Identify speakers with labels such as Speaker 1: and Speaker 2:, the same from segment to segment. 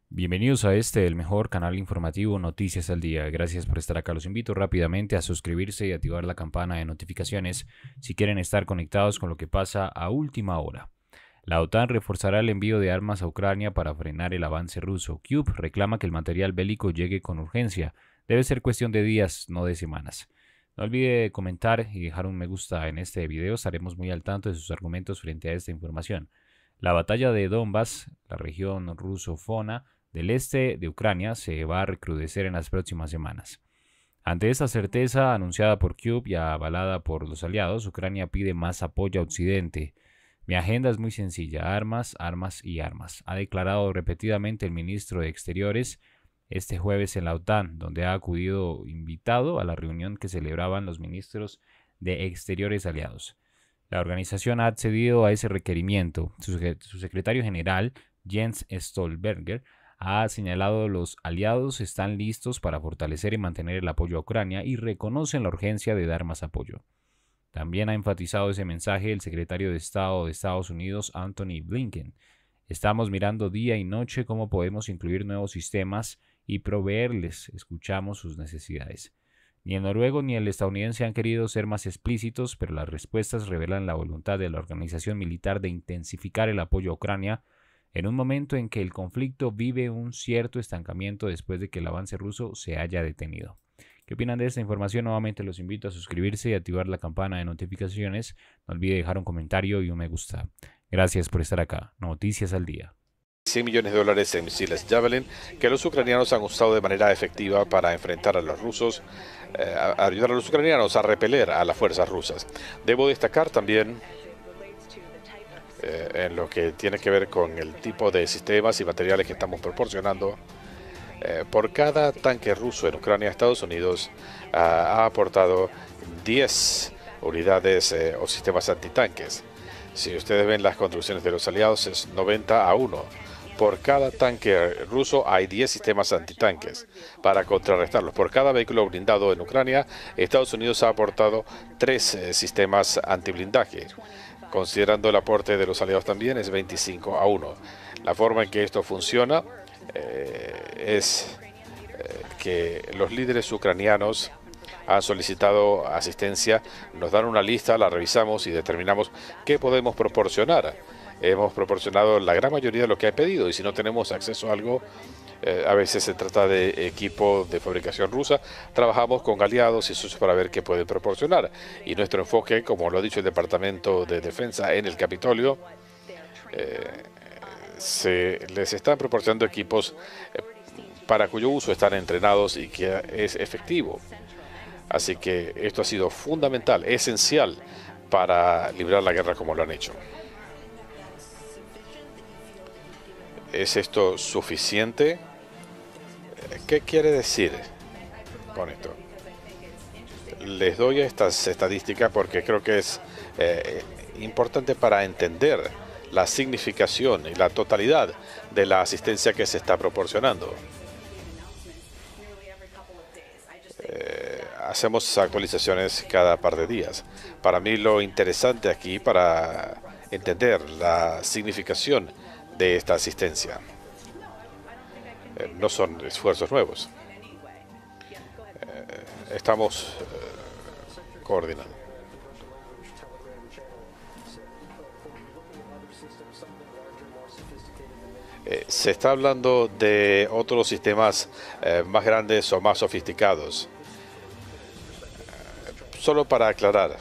Speaker 1: Bienvenidos a el mejor canal informativo Noticias al Día. Gracias por estar acá. Los invito rápidamente a suscribirse y activar la campana de notificaciones si quieren estar conectados con lo que pasa a última hora. La OTAN reforzará el envío de armas a Ucrania para frenar el avance ruso. Kyiv reclama que el material bélico llegue con urgencia. Debe ser cuestión de días, no de semanas. No olvide comentar y dejar un me gusta en este video. Estaremos muy al tanto de sus argumentos frente a esta información. La batalla de Donbass, la región rusofona del este de Ucrania, se va a recrudecer en las próximas semanas. Ante esta certeza anunciada por Kyiv y avalada por los aliados, Ucrania pide más apoyo a Occidente. Mi agenda es muy sencilla: armas, armas y armas, ha declarado repetidamente el ministro de Exteriores este jueves en la OTAN, donde ha acudido invitado a la reunión que celebraban los ministros de Exteriores aliados. La organización ha accedido a ese requerimiento. Su secretario general, Jens Stoltenberg, ha señalado que los aliados están listos para fortalecer y mantener el apoyo a Ucrania y reconocen la urgencia de dar más apoyo. También ha enfatizado ese mensaje el secretario de Estado de Estados Unidos, Anthony Blinken. Estamos mirando día y noche cómo podemos incluir nuevos sistemas y proveerles. Escuchamos sus necesidades. Ni el noruego ni el estadounidense han querido ser más explícitos, pero las respuestas revelan la voluntad de la organización militar de intensificar el apoyo a Ucrania en un momento en que el conflicto vive un cierto estancamiento después de que el avance ruso se haya detenido. ¿Qué opinan de esta información? Nuevamente los invito a suscribirse y activar la campana de notificaciones. No olvide dejar un comentario y un me gusta. Gracias por estar acá. Noticias al Día.
Speaker 2: $100 millones en misiles Javelin que los ucranianos han usado de manera efectiva para enfrentar a los rusos, ayudar a los ucranianos a repeler a las fuerzas rusas. Debo destacar también en lo que tiene que ver con el tipo de sistemas y materiales que estamos proporcionando. Por cada tanque ruso en Ucrania, Estados Unidos ha aportado 10 unidades o sistemas antitanques. Si ustedes ven las construcciones de los aliados, es 90-1. Por cada tanque ruso hay 10 sistemas antitanques para contrarrestarlos. Por cada vehículo blindado en Ucrania, Estados Unidos ha aportado 3 sistemas antiblindaje. Considerando el aporte de los aliados también, es 25-1. La forma en que esto funciona es que los líderes ucranianos han solicitado asistencia, nos dan una lista, la revisamos y determinamos qué podemos proporcionar. Hemos proporcionado la gran mayoría de lo que ha pedido, y si no tenemos acceso a algo, a veces se trata de equipo de fabricación rusa, trabajamos con aliados y socios para ver qué pueden proporcionar. Y nuestro enfoque, como lo ha dicho el Departamento de Defensa en el Capitolio, se les están proporcionando equipos para cuyo uso están entrenados y que es efectivo. Así que esto ha sido fundamental, esencial para librar la guerra como lo han hecho. ¿Es esto suficiente? ¿Qué quiere decir con esto? Les doy estas estadísticas porque creo que es importante para entender la significación y la totalidad de la asistencia que se está proporcionando. Hacemos actualizaciones cada par de días. Para mí lo interesante aquí, para entender la significación de esta asistencia, no son esfuerzos nuevos. Estamos coordinando. Se está hablando de otros sistemas más grandes o más sofisticados. Solo para aclarar,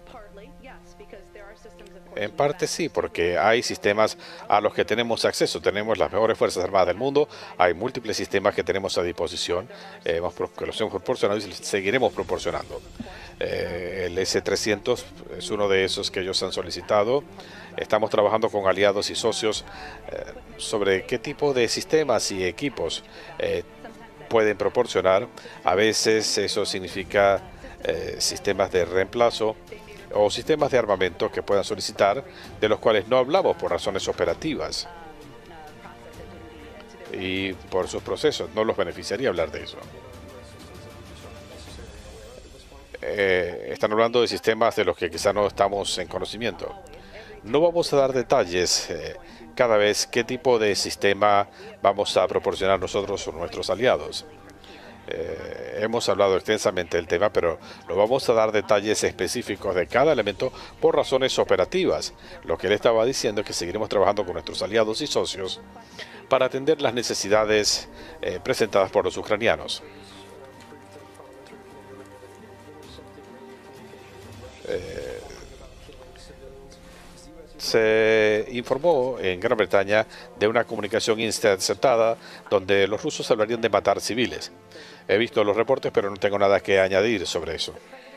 Speaker 2: en parte sí, porque hay sistemas a los que tenemos acceso. Tenemos las mejores Fuerzas Armadas del mundo, hay múltiples sistemas que tenemos a disposición, que los hemos proporcionado y seguiremos proporcionando. El S-300 es uno de esos que ellos han solicitado. Estamos trabajando con aliados y socios sobre qué tipo de sistemas y equipos pueden proporcionar. A veces eso significa sistemas de reemplazo o sistemas de armamento que puedan solicitar, de los cuales no hablamos por razones operativas y por sus procesos. No los beneficiaría hablar de eso. Están hablando de sistemas de los que quizá no estamos en conocimiento. No vamos a dar detalles cada vez qué tipo de sistema vamos a proporcionar nosotros o nuestros aliados. Hemos hablado extensamente del tema, pero no vamos a dar detalles específicos de cada elemento por razones operativas. Lo que él estaba diciendo es que seguiremos trabajando con nuestros aliados y socios para atender las necesidades presentadas por los ucranianos. Se informó en Gran Bretaña de una comunicación interceptada donde los rusos hablarían de matar civiles. He visto los reportes, pero no tengo nada que añadir sobre eso.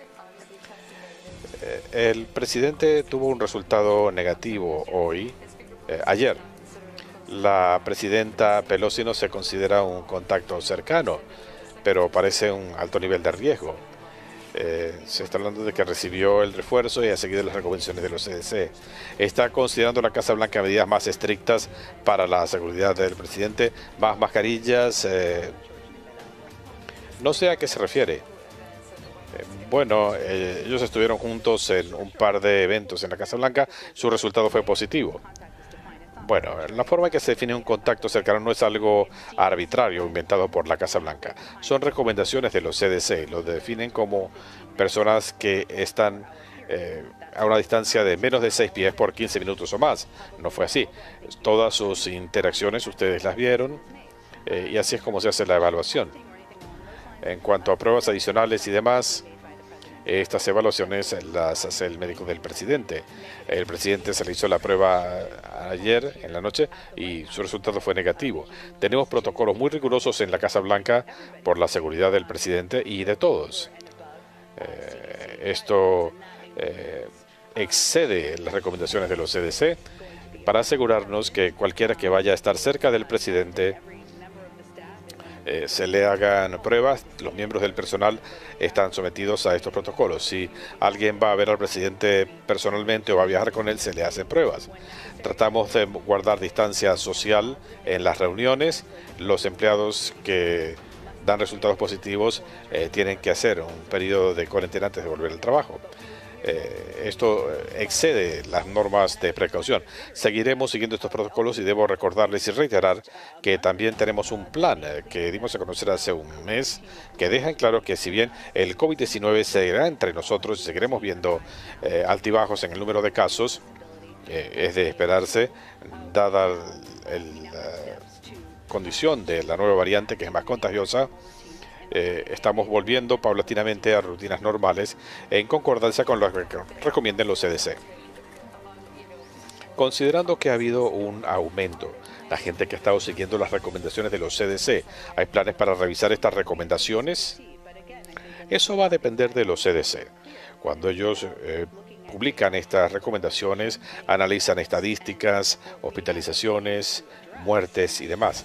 Speaker 2: El presidente tuvo un resultado negativo ayer. La presidenta Pelosi no se considera un contacto cercano, pero parece un alto nivel de riesgo. Se está hablando de que recibió el refuerzo y ha seguido las recomendaciones de los CDC. Está considerando la Casa Blanca medidas más estrictas para la seguridad del presidente, más mascarillas. No sé a qué se refiere. Bueno, ellos estuvieron juntos en un par de eventos en la Casa Blanca. Su resultado fue positivo. Bueno, la forma en que se define un contacto cercano no es algo arbitrario inventado por la Casa Blanca. Son recomendaciones de los CDC. Lo definen como personas que están a una distancia de menos de 6 pies por 15 minutos o más. No fue así. Todas sus interacciones ustedes las vieron y así es como se hace la evaluación. En cuanto a pruebas adicionales y demás, estas evaluaciones las hace el médico del presidente. El presidente se le hizo la prueba ayer en la noche y su resultado fue negativo. Tenemos protocolos muy rigurosos en la Casa Blanca por la seguridad del presidente y de todos. Esto excede las recomendaciones de los CDC para asegurarnos que cualquiera que vaya a estar cerca del presidente se le hagan pruebas. Los miembros del personal están sometidos a estos protocolos. Si alguien va a ver al presidente personalmente o va a viajar con él, se le hacen pruebas. Tratamos de guardar distancia social en las reuniones. Los empleados que dan resultados positivos tienen que hacer un periodo de cuarentena antes de volver al trabajo. Esto excede las normas de precaución. Seguiremos siguiendo estos protocolos y debo recordarles y reiterar que también tenemos un plan que dimos a conocer hace un mes que deja en claro que si bien el COVID-19 seguirá entre nosotros y seguiremos viendo altibajos en el número de casos, es de esperarse, dada la condición de la nueva variante que es más contagiosa. Estamos volviendo paulatinamente a rutinas normales en concordancia con lo que recomiendan los CDC. Considerando que ha habido un aumento, la gente que ha estado siguiendo las recomendaciones de los CDC, ¿hay planes para revisar estas recomendaciones? Eso va a depender de los CDC. Cuando ellos publican estas recomendaciones, analizan estadísticas, hospitalizaciones, muertes y demás.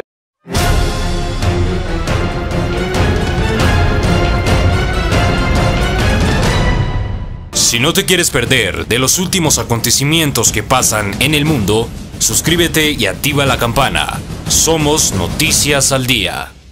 Speaker 1: Si no te quieres perder de los últimos acontecimientos que pasan en el mundo, suscríbete y activa la campana. Somos Noticias al Día.